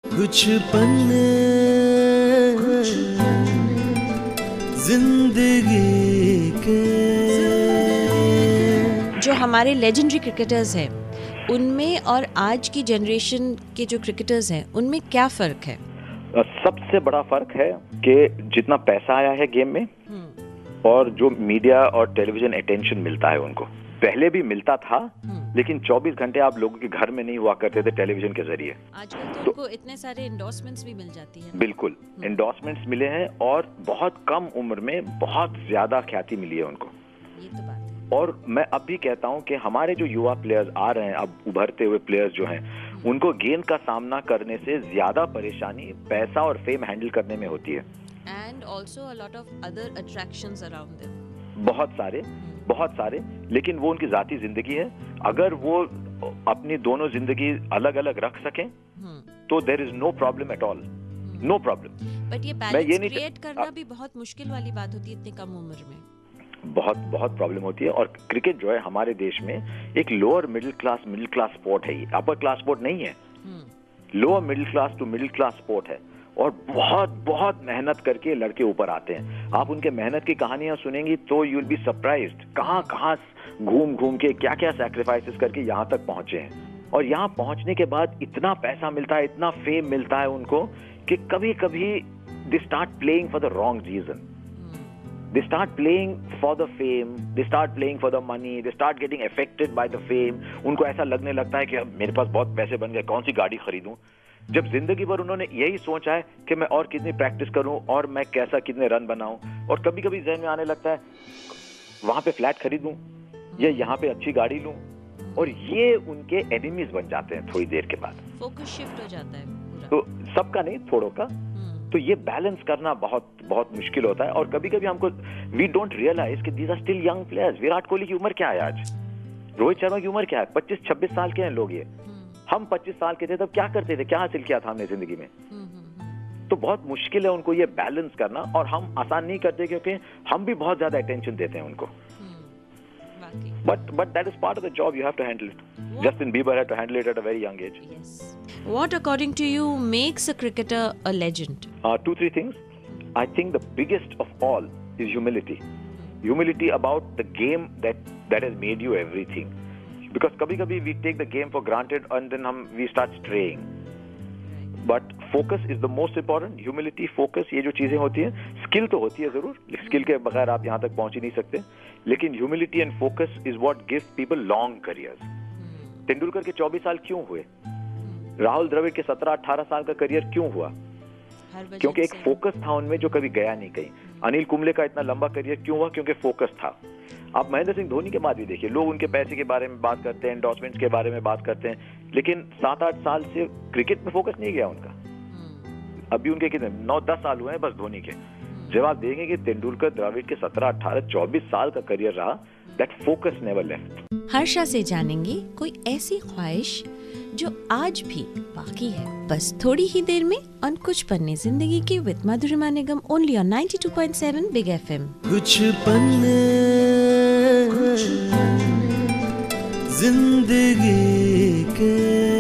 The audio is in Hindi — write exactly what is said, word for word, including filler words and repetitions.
कुछ पन्ने जिंदगी के। जो हमारे लेजेंडरी क्रिकेटर्स हैं उनमें और आज की जनरेशन के जो क्रिकेटर्स हैं उनमें क्या फर्क है? सबसे बड़ा फर्क है कि जितना पैसा आया है गेम में और जो मीडिया और टेलीविजन अटेंशन मिलता है उनको, पहले भी मिलता था लेकिन चौबीस घंटे आप लोगों के घर में नहीं हुआ करते थे टेलीविजन के जरिए। आजकल तो, तो उनको इतने सारे एंडोर्समेंट्स भी मिल जाती है। बिल्कुल, एंडोर्समेंट्स मिले हैं और बहुत कम उम्र में बहुत ज्यादा ख्याति मिली है उनको। ये तो बात है। और मैं अब भी कहता हूं कि हमारे जो युवा प्लेयर्स आ रहे हैं, अब उभरते हुए प्लेयर्स जो हैं, उनको गेम का सामना करने से ज्यादा परेशानी पैसा और फेम हैंडल करने में होती है। And also a lot of other attractions around them. बहुत सारे बहुत सारे लेकिन वो उनकी जाती जिंदगी है। अगर वो अपनी दोनों जिंदगी अलग अलग रख सकें तो there is no problem at all, no problem. But ये बैलेंस क्रिएट करना भी बहुत मुश्किल वाली बात होती है इतनी कम उम्र में। बहुत बहुत प्रॉब्लम होती है। और क्रिकेट जो है हमारे देश में एक lower middle class middle class sport है, अपर क्लास स्पोर्ट नहीं है। Lower middle class to middle class sport है और बहुत बहुत मेहनत करके लड़के ऊपर आते हैं। आप उनके मेहनत की कहानियां सुनेंगी तो यू विल बी सरप्राइज्ड, कहां कहां घूम घूम के क्या क्या सैक्रिफाइसेस करके यहां तक पहुंचे हैं। और यहां पहुंचने के बाद इतना पैसा मिलता है, इतना फेम मिलता है उनको कि कभी कभी they start playing for the wrong reason. They start playing for the fame, they start playing for the money, they start getting affected by the fame. उनको ऐसा लगने लगता है कि अब मेरे पास बहुत पैसे बन गए, कौन सी गाड़ी खरीदूं, जब जिंदगी भर उन्होंने यही सोचा है कि मैं और कितनी प्रैक्टिस करूं और मैं कैसा कितने रन बनाऊं। और कभी कभी जहन में आने लगता है वहां पे फ्लैट खरीदूं या यहाँ पे अच्छी गाड़ी लूं, और ये उनके एनिमीज बन जाते हैं थोड़ी देर के बाद। फोकस शिफ्ट हो जाता है पूरा। तो सबका नहीं, थोड़ों का। तो ये बैलेंस करना बहुत बहुत मुश्किल होता है। और कभी कभी हमको वी डोंट रियलाइज कि these are still young players. Virat Kohli की उम्र क्या है आज? रोहित शर्मा की उम्र क्या है? पच्चीस छब्बीस साल के हैं लोग। ये हम पच्चीस साल के थे तब क्या करते थे, क्या हासिल किया था हमने जिंदगी में? तो बहुत मुश्किल है उनको ये बैलेंस करना, और हम आसान नहीं करते क्योंकि हम भी बहुत ज्यादा अटेंशन देते हैं उनको। But but that is part of the job. You have to handle it. What? Justin Bieber had to handle it at a very young age. Yes. What, according to you, makes a cricketer a legend? Uh, two, three things. I think the biggest of all is humility. Humility about the game that that has made you everything. Because kabhi-kabhi we take the game for granted and then hum we start straying. But focus is the most important. Humility, focus, ये जो चीजें होती हैं, स्किल तो होती है जरूर, स्किल के बगैर आप यहाँ तक पहुंच ही नहीं सकते, लेकिन humility and focus is what gives people long careers. Tendulkar के चौबीस साल क्यों हुए? राहुल द्रविड़ के सत्रह अठारह साल का करियर क्यों हुआ? क्योंकि एक फोकस था उनमें जो कभी गया नहीं कहीं। अनिल कुंबले का इतना लंबा करियर क्यों हुआ? क्योंकि फोकस था। आप महेंद्र सिंह धोनी के बाद भी देखिए, लोग उनके पैसे के बारे में बात करते हैं, एंडोर्समेंट्स के बारे में बात करते हैं, लेकिन सात आठ साल से क्रिकेट में फोकस नहीं गया उनका। अभी उनके कितने नौ दस साल हुए हैं बस धोनी के। जब आप देखेंगे कि तेंदुलकर द्रविड़ के सत्रह अठारह चौबीस साल का करियर रहा, that focus never left. Harsha से जानेंगे कोई ऐसी ख्वाहिश जो आज भी बाकी है, बस थोड़ी ही देर में ऑन कुछ पन्ने जिंदगी की with Madhurima Nigam, only on ninety two point seven big FM. कुछ पन्ने जिंदगी के।